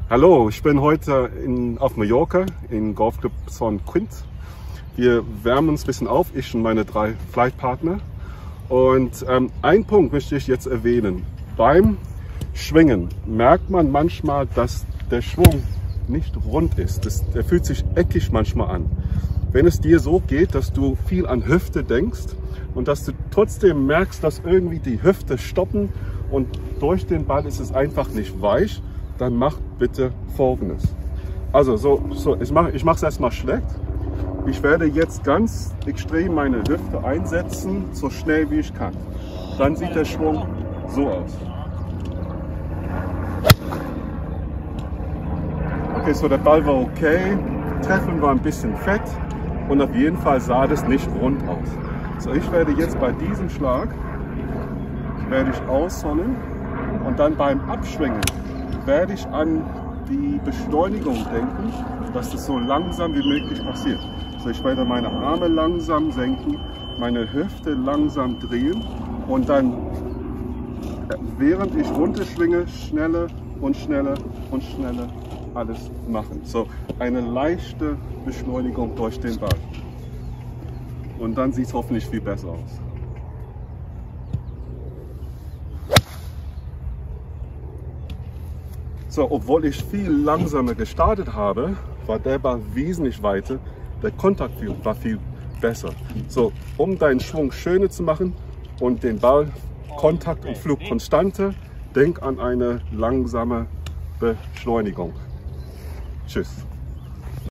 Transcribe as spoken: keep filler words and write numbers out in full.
Hallo, ich bin heute in, auf Mallorca im Golfclub Son Quint. Wir wärmen uns ein bisschen auf, ich und meine drei Flightpartner. Und ähm, einen Punkt möchte ich jetzt erwähnen. Beim Schwingen merkt man manchmal, dass der Schwung nicht rund ist. Das, der fühlt sich eckig manchmal an. Wenn es dir so geht, dass du viel an Hüfte denkst und dass du trotzdem merkst, dass irgendwie die Hüfte stoppen und durch den Ball ist es einfach nicht weich, dann mach bitte Folgendes. Also so, so ich mache ich es erstmal schlecht. Ich werde jetzt ganz extrem meine Hüfte einsetzen, so schnell wie ich kann. Dann sieht der Schwung so aus. Okay, so der Ball war okay, Treffen war ein bisschen fett und auf jeden Fall sah das nicht rund aus. So, ich werde jetzt bei diesem Schlag, werde ich ausholen und dann beim Abschwingen werde ich an die Beschleunigung denken, dass das so langsam wie möglich passiert. So, ich werde meine Arme langsam senken, meine Hüfte langsam drehen und dann, während ich runterschwinge, schneller und schneller und schneller alles machen. So, eine leichte Beschleunigung durch den Ball. Und dann sieht es hoffentlich viel besser aus. So, obwohl ich viel langsamer gestartet habe, war der Ball wesentlich weiter. Der Kontakt war viel besser. So, um deinen Schwung schöner zu machen und den Ball Kontakt und Flug konstanter, denk an eine langsame Beschleunigung. Tschüss.